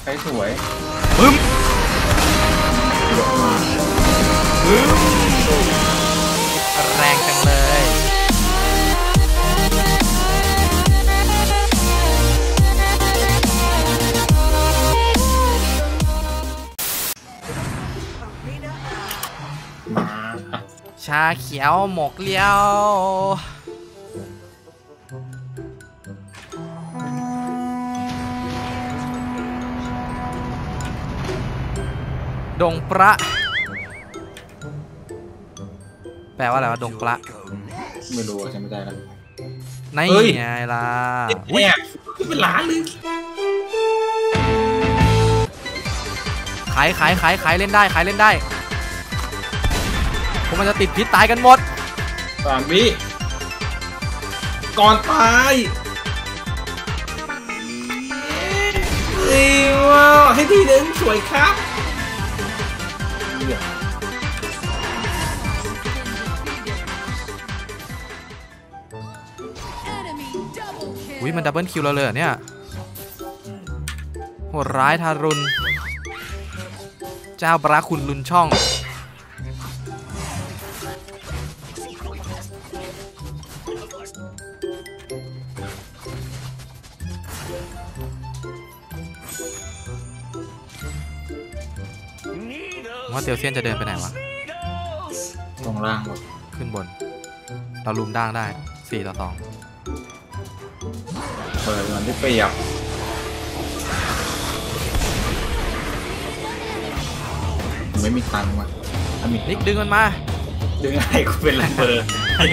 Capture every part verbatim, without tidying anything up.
ใครสวยบึ้มบึ้มแรงจังเลยชาเขียวหมกเลี้ยวดงพระแปลว่าอะไรวะดงพระไม่รู้จำไม่ได้แล้วนี่ไงล่ะเนี่ยเป็นล้านเลยขายขายขายขายเล่นได้ขายเล่นได้พวกมันจะติดพิษตายกันหมดสามวิก่อนตายเอ้ยว้าวให้ทีนึงสวยครับอุ้ยมันดับเบิลคิวเราเลยเนี่ยโหดร้ายทารุณเจ้าบราคุณลุนช่องว่าเตียวเซียนจะเดินไปไหนวะตรงล่างขึ้นบนเราลุมด่างได้สี่ต่อสองเปิดมันได้เปรียบไม่มีตังค์ว่ะนิกดึงมันมาดึงให้กูเป็นแรงเบอร์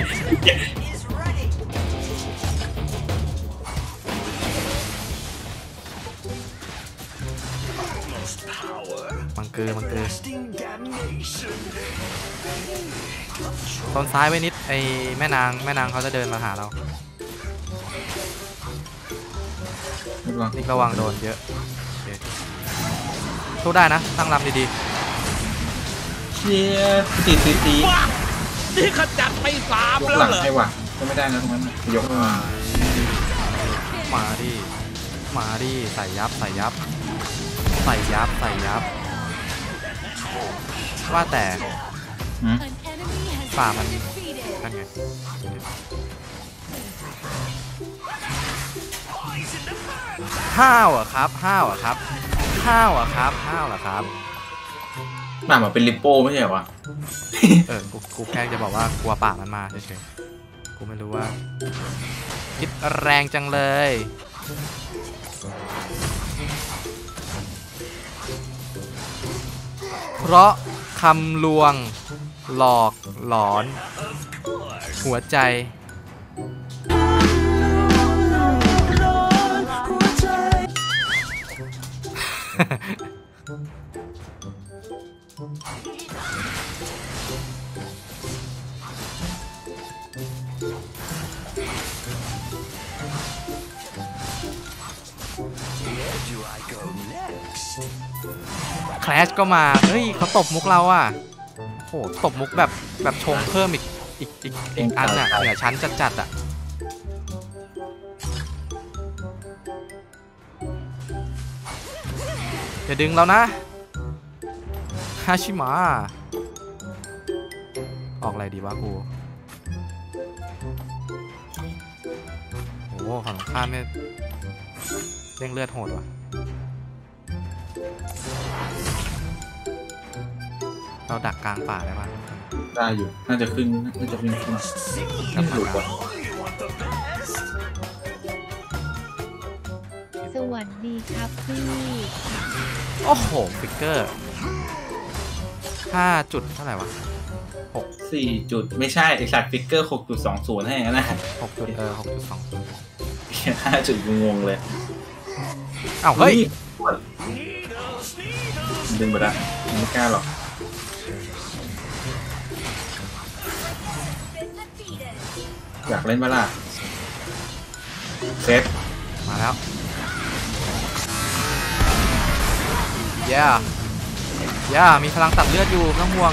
มังเกอร์มังเกอร์ตอนซ้ายไว้นิดไอแม่นางแม่นางเขาจะเดินมาหาเรานิกระวังโดนเยอะสู้ได้นะตั้งลำดีๆเชียร์ตีตีตีนี่ขจัดไปสามแล้วเหรอให้ว่ะก็ไม่ได้นะตรงนั้นยกมามาดิมาดิใส่ยับใส่ยับใส่ยับใส่ยับว่าแต่ฝ่ามันนั่นไงห้าวอ่ะครับห้าวอ่ะครับห้าวอ่ะครับห้าวอ่ะครับหน้ามาเป็นลิปโป้ไม่ใช่เหรอวะเออกูกูแค่จะบอกว่ากลัวป่ามันมาเฉยๆกูไม่รู้ว่าคิดแรงจังเลยเพราะคำลวงหลอกหลอนหัวใจแคลชก็มาเฮ้ยเขาตบมุกเราอ่ะโหตบมุกแบบแบบชงเพิ่มอีกอีกอีกอีกอันอ่ะเหนือชั้นจัดจัดอ่ะอย่าดึงเรานะฮาชิมะออกอะไรดีวะกูโอ้ฝั่งข้ามเนี่ยเร่งเลือดโหดว่ะเราดักกลางป่าได้ป่ะได้อยู่น่าจะขึ้นน่าจะขึ้นขึ้นขึ้นอยู่ก่อนสวัสดีครับพี่โอ้โหฟิกเกอร์ห้าจุดเท่าไหร่วะหกสี่จุดไม่ใช่ไอสัตว์ฟิกเกอร์หกจุดสองศูนย์ให้นะหกจุดเออหกจุดสองศูนย์ห้าจุดงงเลยอ้าวเฮ้ยดึงไปละไม่กล้าหรอกอยากเล่นมาล่ะเซตมาแล้วย่าย่ามีพลังตัดเลือดอยู่ไม่ต้องห่วง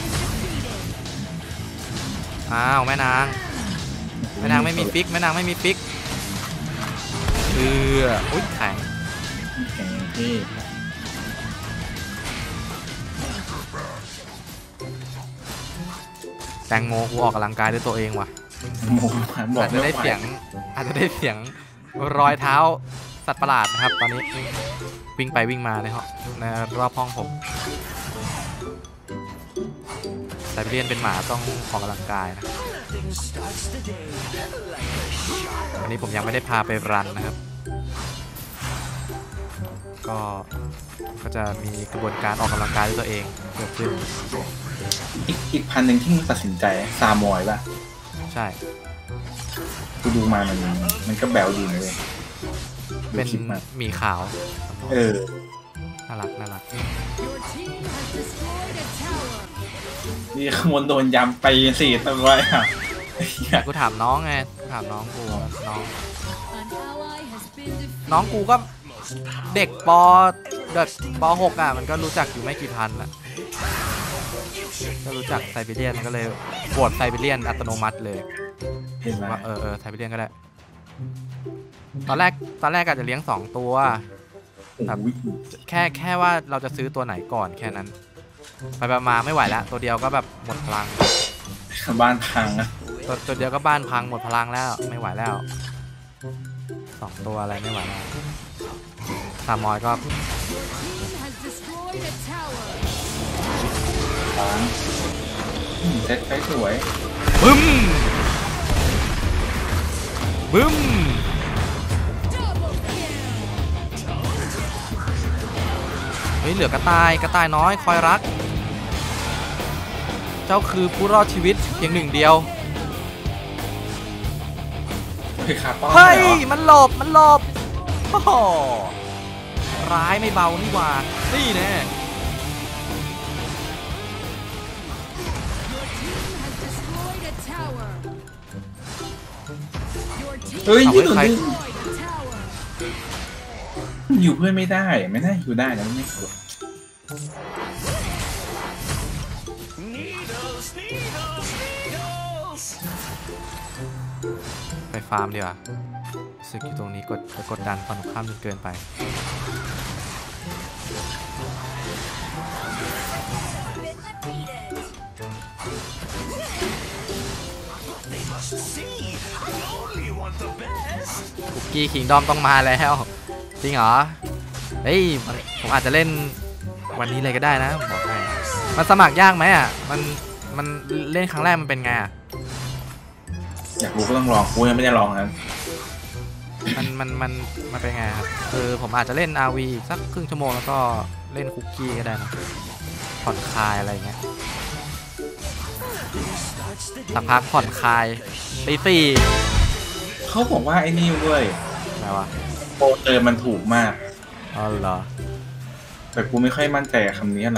อ้าวแม่นางแม่นางไม่มีฟิกแม่นางไม่มีฟิกเอออุ้ยแข็งแข็งที่ตงโมกูออกกำลังกายด้วยตัวเองว่ะโมมาบอกอาจจะได้เสียงอาจจะได้เสียงรอยเท้าสัตว์ประหลาดนะครับ ตอนนี้วิ่งไปวิ่งมาในห้องในรอบห้องผมไซบีเรียนเป็นหมาต้องออกกำลังกายนะอันนี้ผมยังไม่ได้พาไปรันนะครับก็ก็จะมีกระบวนการออกกำลังกายด้วยตัวเองเกิดขึ้นอีกอีกพันหนึ่งที่มึงตัดสินใจซามอยป่ะใช่กูดูมามันมันก็แบวดีนะเลยเป็นหมีขาวเออน่ารักน่ารักนี่ขโมยโดนยำไปสี่ตัวอ่ะกูถามน้องไงถามน้องกูน้องน้องกูก็เด็กปเด็กปหกอ่ะมันก็รู้จักอยู่ไม่กี่พันอ่ะก็รู้จักไซบีเรียนก็เลยโหวตไซบีเรียนอัตโนมัติเลยว่าเออเออไซบีเรียนก็ได้ตอนแรกตอนแรกอาจจะเลี้ยงสองตัวแบบแค่แค่ว่าเราจะซื้อตัวไหนก่อนแค่นั้นไปมาไม่ไหวแล้วตัวเดียวก็แบบหมดพลังบ้านพังนะตัวตัวเดียวก็บ้านพังหมดพลังแล้วไม่ไหวแล้วสองตัวอะไรไม่ไหวแล้วสามมอยก็ปังเซ็ตไปสวยบึ้มบึ้มเฮ้ยเหลือกระต่ายกระต่ายน้อยคอยรักเจ้าคือผู้รอดชีวิตเพียงหนึ่งเดียวเฮ้ยมันหลบมันหลบโอ้โหร้ายไม่เบานี่หว่านี่แน่เฮ้ยยืดเลยอยู่เพื่อนไม่ได้ไม่น่าอยู่ได้แล้วไม่ควรไปฟาร์มดีกว่าสึกอยู่ตรงนี้กดกดดันฝั่งข้ามจนเกินไปคุกกี้คิงดอมต้องมาแล้วจริงเหรอเฮ้ยผมอาจจะเล่นวันนี้เลยก็ได้นะบอกให้มันสมัครยากไหมอ่ะมันมันเล่นครั้งแรกมันเป็นไงอ่ะอยากรู้ก็ต้องลองกูยังไม่ได้ลองนะมันมันมันมันเป็นไงครับคือผมอาจจะเล่น อาร์ วี สักครึ่งชั่วโมงแล้วก็เล่นคุกกี้ก็ได้นะผ่อนคลายอะไรเงี้ยสักพักผ่อนคลายตีสี่เขาบอกว่าไอ้นี่เว้ยอะไรวะโปรเตอร์มันถูกมากอ๋อเหรอแต่กูไม่ค่อยมั่นใจกับคำนี้อะไร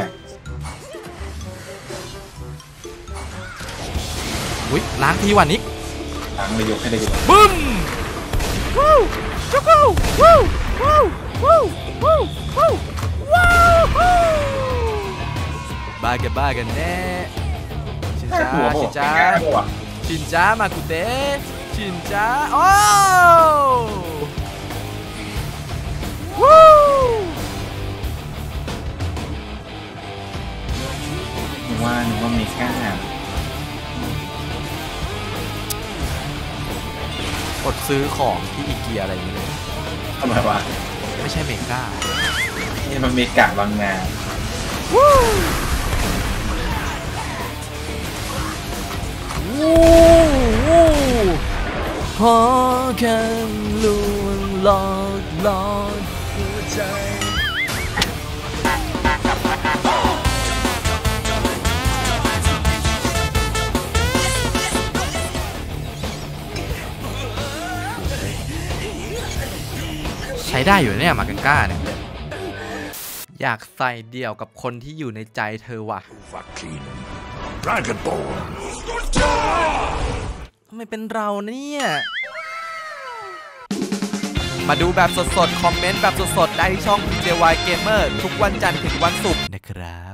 อุ้ยล้างทีวันนิกล้างเลยยกให้ได้ดีบึ้มวู้จุ๊กวู้วู้วู้วู้วู้วู้ว้าวบ้ากันบ้ากันแน่ชินจ้าชินจ้าชินจ้ามากุเตะชินจ้าโอ้วู้ว่าหนูว่าไม่กล้ากดซื้อของที่อีเกียอะไรอย่างเงี้ยทำไมวะไม่ใช่เมกานี่มันเมกาบางงานวู้วู้วู้ขอแค่ลวงหลอกหลอกหัวใจใช้ได้อยู่เนี่ยมากันก้าเนี่ยอยากใส่เดี่ยวกับคนที่อยู่ในใจเธอว่ะทำไมเป็นเราเนี่ยมาดูแบบสดๆคอมเมนต์แบบสดๆได้ที่ช่อง พี เจ วาย Gamer ทุกวันจันทร์ถึงวันศุกร์นะครับ